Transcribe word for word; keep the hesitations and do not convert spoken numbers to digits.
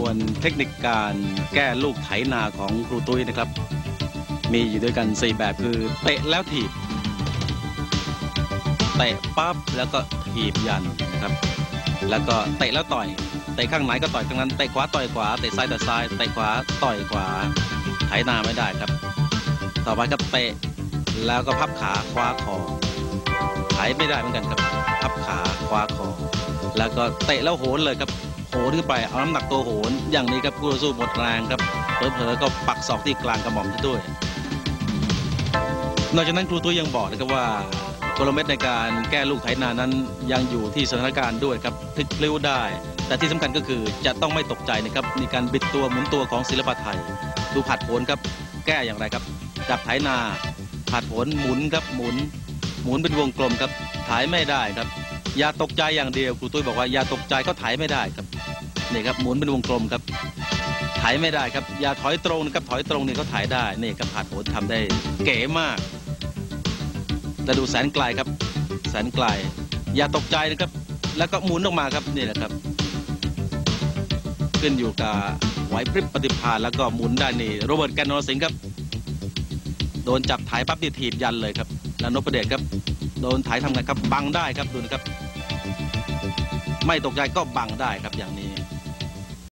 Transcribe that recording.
วนเทคนิคการแก้ลูกไถนาของครูตุ้ยนะครับมีอยู่ด้วยกันสี่แบบคือเตะแล้วถีบเตะปั๊บแล้วก็ถีบยันนะครับแล้วก็เตะแล้วต่อยเตะข้างไหนก็ต่อยข้างนั้นเตะขวาต่อยขวาเตะซ้ายต่อยซ้ายเตะขวาต่อยขวาไถนาไม่ได้ครับต่อไปก็เตะแล้วก็พับขาคว้าคอไถไม่ได้เหมือนกันครับพับขาคว้าคอแล้วก็เตะแล้วโหนเลยครับโหนขึ้นไปเอาน้ำหนักตัวโหนอย่างนี้ครับคู่ต่อสู้หมดแรงครับเผลอๆก็ปักศอกที่กลางกระหม่อมด้วยนอกจากนั้นครูตุ้ยยังบอกนะครับว่ากลเม็ดในการแก้ลูกไถนานั้นยังอยู่ที่สถานการณ์ด้วยครับพลิกพลิ้วได้แต่ที่สำคัญก็คือจะต้องไม่ตกใจนะครับในการบิดตัวหมุนตัวของศิลปะไทยดูผัดโผนครับแก้อย่างไรครับจับไถนาผัดโผนหมุนครับหมุนหมุนเป็นวงกลมครับไถไม่ได้ครับอย่าตกใจอย่างเดียวครูตุ้ยบอกว่าอย่าตกใจก็ไถไม่ได้ครับนี่ครับหมุนเป็นวงกลมครับไถไม่ได้ครับอย่าถอยตรงนะครับถอยตรงนี่เขาไถได้นี่ครับผัดโผนทำได้เก๋มากแต่ดูแสนไกลครับแสนไกลอย่าตกใจนะครับแล้วก็หมุนออกมาครับนี่แหละครับขึ้นอยู่กับไหวพริบปฏิภาณแล้วก็หมุนได้นี่โรเบิร์ตแกนนอร์สิงห์ครับโดนจับถ่ายปั๊บนี่ถีบยันเลยครับแล้วนพเดชครับโดนถ่ายทำไงครับบังได้ครับดูนะครับไม่ตกใจก็บังได้ครับอย่างนี้